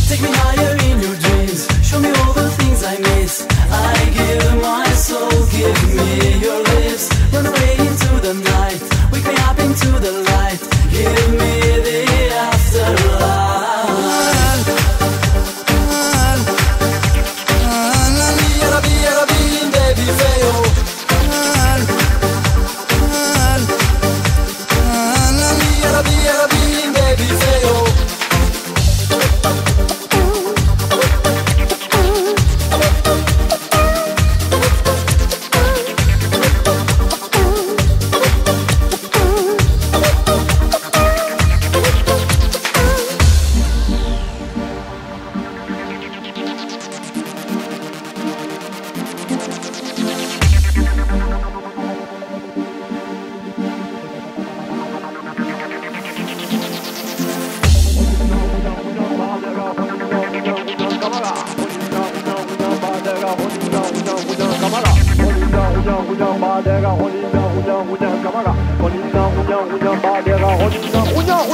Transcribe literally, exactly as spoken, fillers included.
Take me higher in your dreams. Show me all the things I miss. I give my soul, give me your lips. Run away into the night, wake me up into the light. Give me the afterlife. La mia, la mia, la mia, baby, fail. La mia, la mia, la mia, baby, fail. Ba